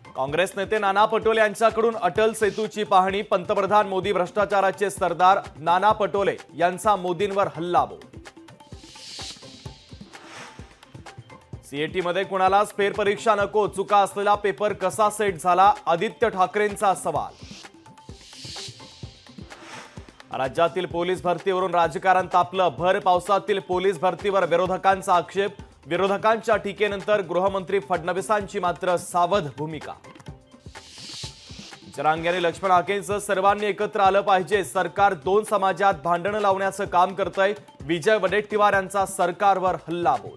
काँग्रेस नेते नाना पटोले यांच्याकडून अटल सेतूची पाहणी। पंतप्रधान मोदी भ्रष्टाचाराचे सरदार, नाना पटोले यांचा मोदींवर हल्लाबोल। सीएटी मध्ये कुणालाच फेरपरीक्षा नको, चुका असलेला पेपर कसा सेट झाला, आदित्य ठाकरेंचा सवाल। राज्यातील पोलीस भरतीवरून राजकारण तापलं। भर पावसातील पोलीस भरतीवर विरोधकांचा आक्षेप। विरोधकांच्या टीकेनंतर गृहमंत्री फडणवीसांची मात्र सावध भूमिका। जरांगे आणि लक्ष्मण हाकेंचं सर्वांनी एकत्र आलं पाहिजे। सरकार दोन समाजात भांडण लावण्याचं काम करतंय। विजय वडेट्टीवार यांचा सरकारवर हल्लाबोल।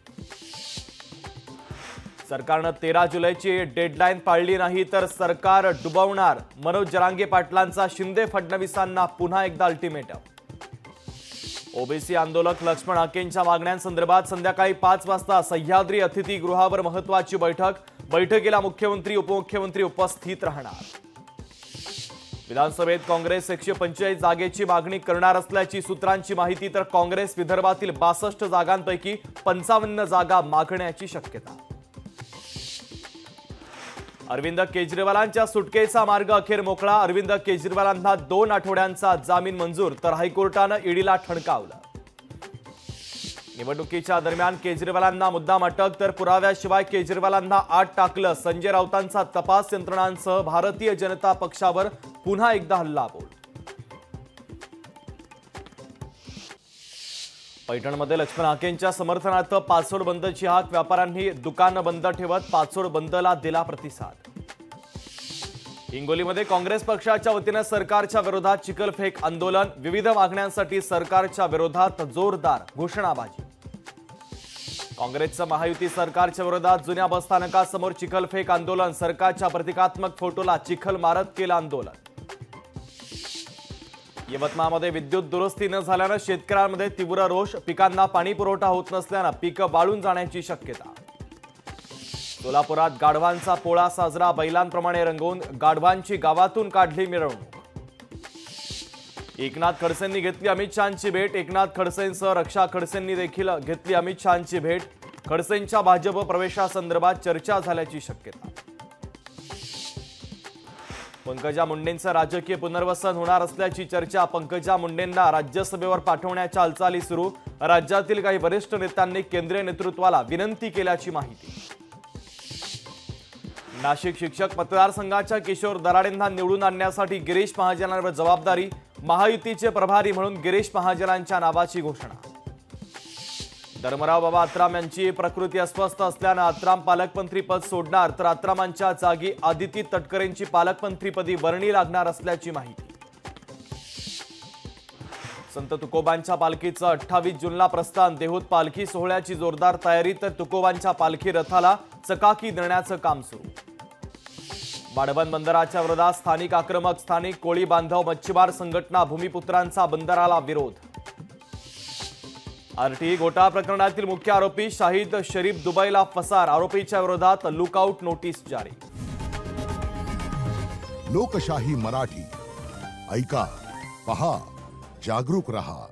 सरकारनं 13 जुलैची डेडलाईन पाळली नाही तर सरकार डुबवणार। मनोज जरांगे पाटलांचा शिंदे फडणवीसांना पुन्हा एकदा अल्टिमेटम। ओबीसी आंदोलक लक्ष्मण हाकेंच्या मागण्यांसंदर्भात संध्याकाळी 5 वाजता सह्याद्री अतिथीगृहावर महत्त्वाची बैठक। बैठकीला मुख्यमंत्री उपमुख्यमंत्री उपस्थित राहणार। विधानसभेत काँग्रेस 145 जागेची मागणी करणार असल्याची सूत्रांची माहिती। तर काँग्रेस विदर्भातील 62 जागांपैकी 55 जागा मागण्याची शक्यता। अरविंद केजरीवालांच्या सुटकेचा मार्ग अखेर मोकळा। अरविंद केजरीवालांना 2 आठवड्यांचा जामीन मंजूर, तर हायकोर्टानं ईडीला ठणकावलं। निवडणुकीच्या दरम्यान केजरीवालांना मुद्दाम अटक, तर पुराव्याशिवाय केजरीवालांना आत टाकलं। संजय राऊतांचा तपास यंत्रणांसह भारतीय जनता पक्षावर पुन्हा एकदा हल्लाबोल। पैठणमध्ये लक्ष्मण हाकेंच्या समर्थनार्थ पाचोड बंदची हाक। व्यापाऱ्यांनी दुकानं बंद ठेवत पाचोड बंदला दिला प्रतिसाद। हिंगोलीमध्ये काँग्रेस पक्षाच्या वतीने सरकारच्या विरोधात चिखलफेक आंदोलन। विविध मागण्यांसाठी सरकारच्या विरोधात जोरदार घोषणाबाजी। काँग्रेसचं महायुती सरकारच्या विरोधात जुन्या बसस्थानकासमोर चिखलफेक आंदोलन। सरकारच्या प्रतिकात्मक फोटोला चिखल मारत केलं आंदोलन। यवतमाळमध्ये विद्युत दुरुस्ती न झाल्यानं शेतकऱ्यांमध्ये तीव्र रोष। पिकांना पाणी पुरवठा होत नसल्यानं पिकं वाळून जाण्याची शक्यता। सोलापुरात गाढवांचा पोळा साजरा। बैलांप्रमाणे रंगवून गाढवांची गावातून काढली मिरवणूक। एकनाथ खडसेंनी घेतली अमित शहांची भेट। एकनाथ खडसेंसह रक्षा खडसेंनी देखील घेतली अमित शहांची भेट। खडसेंच्या भाजप प्रवेशासंदर्भात चर्चा झाल्याची शक्यता। पंकजा मुंडेंचं राजकीय पुनर्वसन होणार असल्याची चर्चा। पंकजा मुंडेंना राज्यसभेवर पाठवण्याच्या हालचाली सुरू। राज्यातील काही वरिष्ठ नेत्यांनी केंद्रीय नेतृत्वाला विनंती केल्याची माहिती। नाशिक शिक्षक मतदारसंघाच्या किशोर दराडेंना निवडून आणण्यासाठी गिरीश महाजनांवर जबाबदारी। महायुतीचे प्रभारी म्हणून गिरीश महाजनांच्या नावाची घोषणा। धर्मराव बाबा आत्राम यांची प्रकृती अस्वस्थ असल्यानं आत्राम पालकमंत्री पद सोडणार, तर आत्रामांच्या जागी आदिती तटकरेंची पालकमंत्रीपदी वर्णी लागणार असल्याची माहिती। संत तुकोबांच्या पालखीचं 28 जूनला प्रस्थान। देहूत पालखी सोहळ्याची जोरदार तयारी, तर तुकोबांच्या पालखी रथाला चकाकी देण्याचं काम सुरू। वाढवण बंदराच्या विरोधात स्थानिक आक्रमक। स्थानिक कोळी बांधव मच्छीमार संघटना भूमिपुत्रांचा बंदराला विरोध। आरटीई घोटाळा प्रकरणातील मुख्य आरोपी शाहिद शरीफ दुबईला फसार। आरोपीच्या विरोधात लुकआउट नोटीस जारी। लोकशाही मराठी ऐका, पहा, जागरूक रहा।